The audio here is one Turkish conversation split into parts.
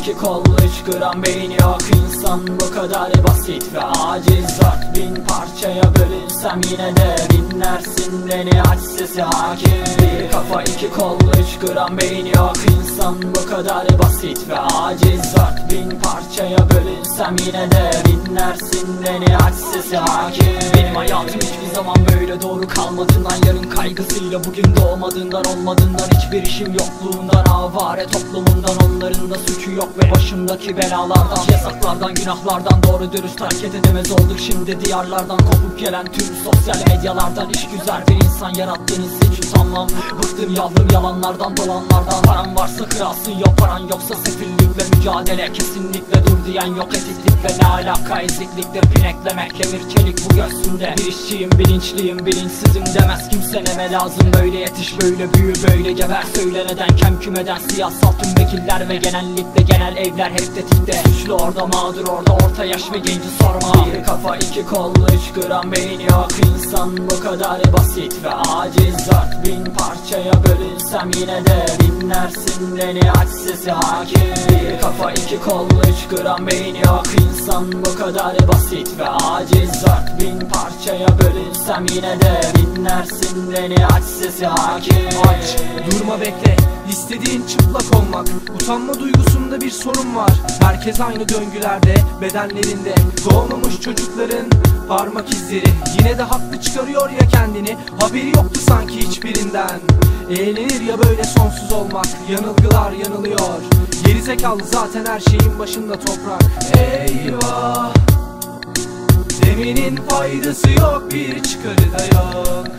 iki kollu üç gram beyin yok. İnsan bu kadar basit ve aciz. 4000 parçaya bölünsem yine de dinlersin beni, aç sesi hakim. Bir kafa iki kollu üç gram beyin yok. İnsan bu kadar basit ve aciz. 4000 parçaya bölünsem yine de dinlersin beni, aç sesi hakim. Benim hayatım hiçbir zaman böyle doğru kalmadığından, yarın kaygısıyla bugün doğmadığından, olmadığından, hiçbir işim yokluğundan, avare toplumundan, onların da suçu yok ve başımdaki belalardan, yasaklardan, günahlardan, doğru dürüst hareket edemez olduk şimdi diyarlardan. Kopup gelen tüm sosyal medyalardan, iş güzel bir insan yarattığınız hiç utanmam. Bıktım yavrum yalanlardan, dolanlardan. Paran varsa kralsın, yok paran yoksa sefillikle mücadele kesinlikle dur diyen yok. Etiklikle ne alaka, ezikliktir pineklemek, kemir çelik bu göğsünde. Bir işçiyim, bilinçliyim, bilinçsizim demez kimse, neme lazım böyle yetiş, böyle büyü, böyle geber. Söyle neden kem kümeden, siyasal tüm vekiller ve genellikle genel evler hep tetikte. Suçlu orada, mağdur orada, orta yaş ve genci sorma. Bir kafa iki kollu üç gram beyin yok. İnsan bu kadar basit ve aciz. 4000 parçaya bölünsem yine de dinlersin beni, aç sesi hakim. Bir kafa iki kollu üç gram beyin yok. İnsan bu kadar basit ve aciz. 4000 parçaya bölünsem yine de dinlersin beni, aç sesi hakim. Aç, durma bekle, istediğin çıplak olmak. Utanma duygusunda bir sorun var. Herkes aynı döngülerde, bedenlerinde doğmamış çocukların parmak izleri. Yine de haklı çıkarıyor ya kendini, haberi yoktu sanki hiçbirinden. Eğlenir ya böyle sonsuz olmak, yanılgılar yanılıyor. Gerizekalı zaten her şeyin başında toprak. Eyvah, deminin faydası yok, bir çıkarı da yok.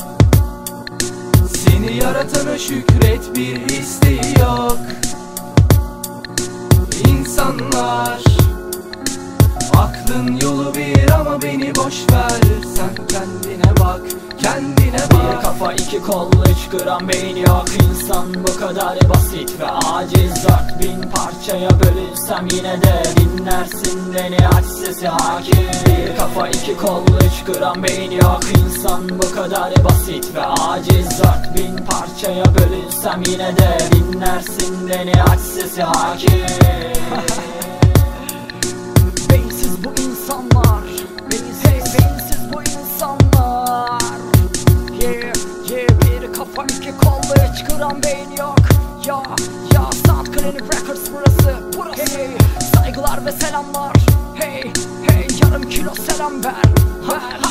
Seni yaratana şükret, bir isteği yok. İnsanlar, aklın yolu bir ama beni boş ver. Sen kendine bak, kendine bak. Bir kafa iki kollu üç gram beyin yok. İnsan bu kadar basit ve aciz. 4000 parçaya bölünsem yine de dinlersin beni, aç sesi hakim. Bir kafa iki kollu üç gram beyin yok. İnsan bu kadar basit ve aciz. 4000 parçaya bölünsem yine de dinlersin beni, aç sesi hakim. Beyinsiz bu insanlar, beyinsiz bu insanlar. Bir kafa iki kollu üç gram beyin yok. Ya Sound Clinic Records burası. Saygılar ve selamlar. Hey yarım kilo selam ver.